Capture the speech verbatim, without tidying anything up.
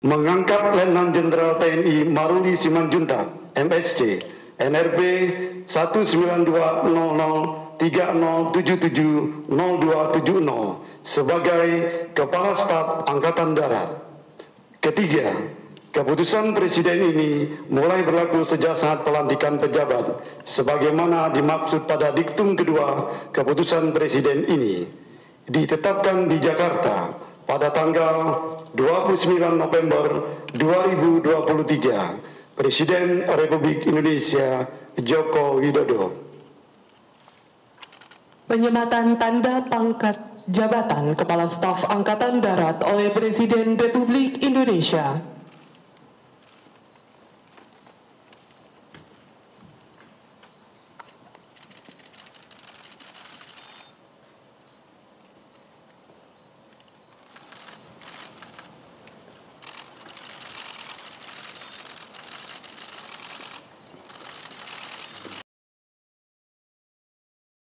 mengangkat Letnan Jenderal T N I Maruli Simanjuntak, M Si, N R B satu sembilan dua nol nol tiga nol tujuh tujuh nol dua tujuh nol sebagai Kepala Staf Angkatan Darat. Ketiga, keputusan Presiden ini mulai berlaku sejak saat pelantikan pejabat, sebagaimana dimaksud pada diktum kedua keputusan Presiden ini. Ditetapkan di Jakarta pada tanggal dua puluh sembilan November dua ribu dua puluh tiga, Presiden Republik Indonesia Joko Widodo. Penyematan tanda pangkat jabatan Kepala Staf Angkatan Darat oleh Presiden Republik Indonesia.